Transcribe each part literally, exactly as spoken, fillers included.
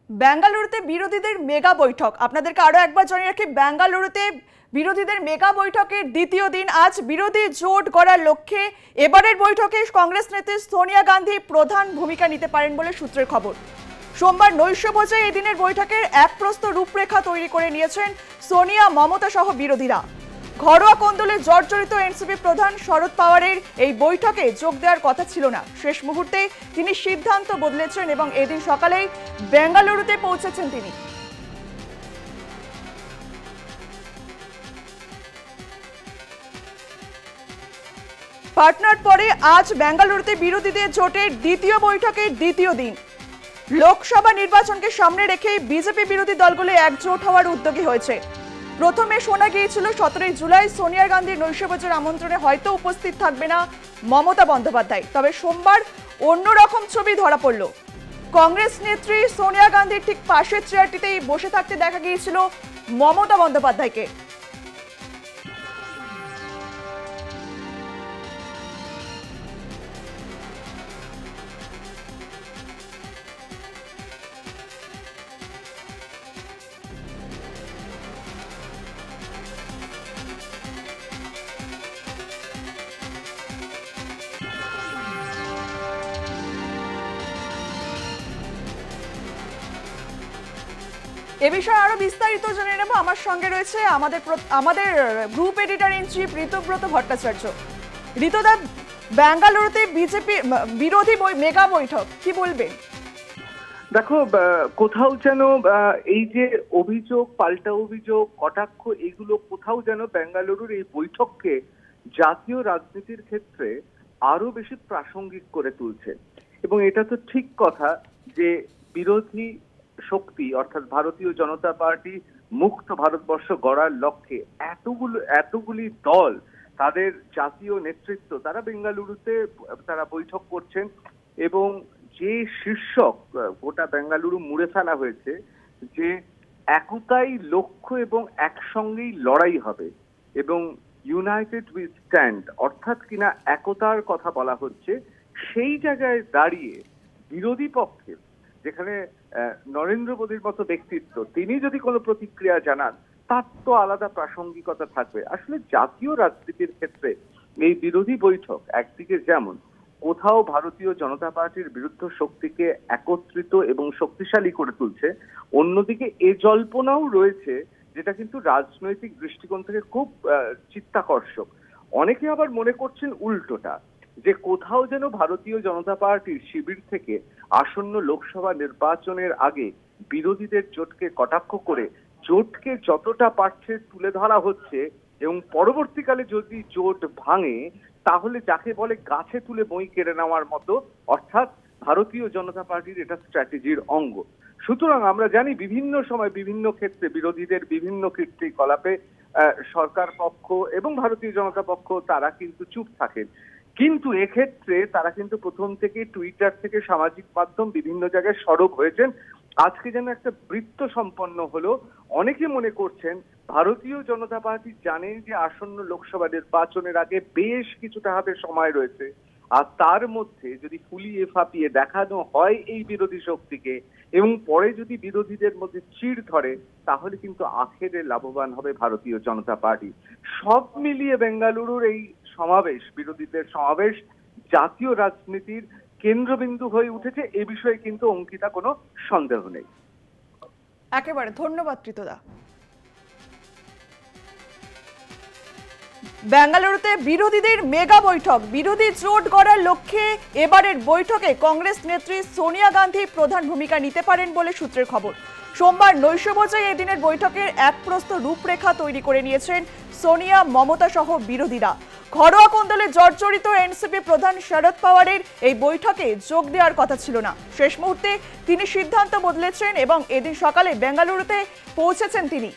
বেঙ্গালুরুতে বিরোধীদের মেগা বৈঠক। আপনাদেরকে আরো একবার জানিয়ে রাখি, বেঙ্গালুরুতে বিরোধীদের মেগা বৈঠকের দ্বিতীয় দিন আজ। বিরোধী জোট গড়ার লক্ষ্যে এবারের বৈঠকে কংগ্রেস নেত্রী সোনিয়া গান্ধী প্রধান ভূমিকা নিতে পারেন বলে সূত্রের খবর। সোমবার নৈশভোজে এই দিনের বৈঠকের এক প্রস্ত রূপরেখা তৈরি করে নিয়েছেন সোনিয়া, মমতা সহ বিরোধীরা। ঘরোয়া কোন্দলে জর্জরিত এনসিপি প্রধান শরদ পাওয়ারের এই বৈঠকে যোগ দেওয়ার কথা ছিল না। শেষ মুহূর্তে তিনি সিদ্ধান্ত বদলেছেন এবং এদিন সকালেই বেঙ্গালুরুতে পৌঁছেছেন তিনি। পাটনার পরে আজ বেঙ্গালুরুতে বিরোধীদের জোটের দ্বিতীয় বৈঠকের দ্বিতীয় দিন। লোকসভা নির্বাচনকে সামনে রেখে বিজেপি বিরোধী দলগুলো একজোট হওয়ার উদ্যোগী হয়েছে। প্রথমে শোনা গিয়েছিল সতেরোই জুলাই সোনিয়া গান্ধীর নৈশভোজের আমন্ত্রণে হয়তো উপস্থিত থাকবে না মমতা বন্দ্যোপাধ্যায়। তবে সোমবার অন্যরকম ছবি ধরা পড়ল। কংগ্রেস নেত্রী সোনিয়া গান্ধীর ঠিক পাশের চেয়ারটিতেই বসে থাকতে দেখা গিয়েছিল মমতা বন্দ্যোপাধ্যায়কে। এ বিষয়ে আরো বিস্তারিত জেনে নেব। আমার সঙ্গে রয়েছে আমাদের আমাদের group editor in chief Ritabrata Bhattacharya. ঋতদা, বেঙ্গালুরুতে বিজেপি বিরোধী মেগা বৈঠক, কি বলবেন? দেখো, কোথাও যেন এই যে অভিযোগ, পাল্টা অভিযোগ, কটাক্ষ, এগুলো কোথাও যেন বেঙ্গালুরুর এই বৈঠককে জাতীয় রাজনীতির ক্ষেত্রে আরো বেশি প্রাসঙ্গিক করে তুলছে। এবং এটা তো ঠিক কথা যে বিরোধী শক্তি অর্থাৎ ভারতীয় জনতা পার্টি মুক্ত ভারতবর্ষ গড়ার লক্ষ্যে এতগুলো এতগুলি দল, তাদের জাতীয় নেতৃত্ব, তারা বেঙ্গালুরুতে তারা বৈঠক করছেন। এবং যে শীর্ষক গোটা বেঙ্গালুরু মুড়ে ফেলা হয়েছে যে একতাই লক্ষ্য এবং একসঙ্গেই লড়াই হবে এবং ইউনাইটেড উই স্ট্যান্ড, অর্থাৎ কিনা একতার কথা বলা হচ্ছে, সেই জায়গায় দাঁড়িয়ে বিরোধী পক্ষে যেখানে নরেন্দ্র মোদীর মতো ব্যক্তিত্ব, তিনি যদি কোনো প্রতিক্রিয়া জানান তার তো আলাদা প্রাসঙ্গিকতা থাকবে। আসলে জাতীয় রাজনীতির ক্ষেত্রে এই বিরোধী বৈঠক একদিকে যেমন কোথাও ভারতীয় জনতা পার্টির বিরুদ্ধ শক্তিকে একত্রিত এবং শক্তিশালী করে তুলছে, অন্যদিকে এ জল্পনাও রয়েছে যেটা কিন্তু রাজনৈতিক দৃষ্টিকোণ থেকে খুব চিত্তাকর্ষক। অনেকে আবার মনে করছেন উল্টোটা, যে কোথাও যেন ভারতীয় জনতা পার্টির শিবির থেকে আসন্ন লোকসভা নির্বাচনের আগে বিরোধীদের জোটকে কটাক্ষ করে জোটকে যতটা পারছে তুলে ধরা হচ্ছে এবং পরবর্তীকালে যদি জোট ভাঙে তাহলে যাকে বলে গাছে তুলে বই কেড়ে নেওয়ার মতো, অর্থাৎ ভারতীয় জনতা পার্টির এটা স্ট্র্যাটেজির অঙ্গ। সুতরাং আমরা জানি বিভিন্ন সময় বিভিন্ন ক্ষেত্রে বিরোধীদের বিভিন্ন কীর্তিকলাপে সরকার পক্ষ এবং ভারতীয় জনতা পক্ষ তারা কিন্তু চুপ থাকেন, কিন্তু এক্ষেত্রে তারা কিন্তু প্রথম থেকে টুইটার থেকে সামাজিক মাধ্যম বিভিন্ন জায়গায় সরব হয়েছেন। আজকে যেন একটা বৃত্ত সম্পন্ন হলো। অনেকে মনে করছেন ভারতীয় জনতা পার্টি জানেন যে আসন্ন লোকসভা নির্বাচনের আগে বেশ কিছুটা হাতে সময় রয়েছে, আর তার মধ্যে যদি ফুলিয়ে ফাঁপিয়ে দেখানো হয় এই বিরোধী শক্তিকে এবং পরে যদি বিরোধীদের মধ্যে চিড় ধরে তাহলে কিন্তু আখেরে লাভবান হবে ভারতীয় জনতা পার্টি। সব মিলিয়ে বেঙ্গালুরুর এই সমাবেশ, বিরোধীদের সমাবেশ, জাতীয় রাজনীতির কেন্দ্রবিন্দু হয়ে উঠেছে, এ বিষয়ে কিন্তু অঙ্কিতা কোনো সন্দেহ নেই। একেবারে ধন্যবাদ ঋতদা। বেঙ্গালুরুতে বিরোধীদের মেগা বৈঠক, বিরোধী জোট গড়ার লক্ষ্যে এবারের বৈঠকে কংগ্রেস নেত্রী সোনিয়া গান্ধী প্রধান ভূমিকা নিতে পারেন বলে সূত্রের খবর। সোমবার নৈশভোজে এদিনের বৈঠকের এক প্রস্ত রূপরেখা তৈরি করে নিয়েছেন সোনিয়া, মমতা সহ বিরোধীরা। ঘরোয়া কোন্দলে জর্জরিত এনসিপি প্রধান শরদ পাওয়ারের এই বৈঠকে যোগ দেওয়ার কথা ছিল না। শেষ মুহূর্তে তিনি সিদ্ধান্ত বদলেছেন এবং এদিন সকালে বেঙ্গালুরুতে পৌঁছেছেন তিনি।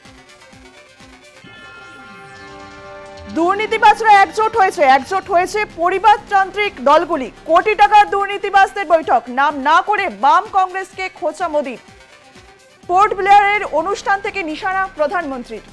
দুর্নীতিবাজরা একজোট হয়েছে একজোট হয়েছে পরিবারতান্ত্রিক দলগুলি। কোটি টাকার দুর্নীতিবাজদের বৈঠক, নাম না করে বাম কংগ্রেসকে খোঁচা মোদির। পোর্ট ব্লেয়ারের অনুষ্ঠান থেকে নিশানা প্রধানমন্ত্রীর।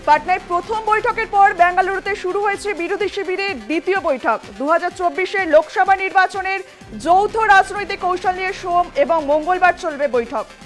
পাটনায় প্রথম বৈঠকের পর বেঙ্গালুরুতে শুরু হয়েছে বিরোধী শিবিরের দ্বিতীয় বৈঠক। দু হাজার চব্বিশের লোকসভা নির্বাচনের যৌথ রাজনৈতিক কৌশল নিয়ে সোম এবং মঙ্গলবার চলবে বৈঠক।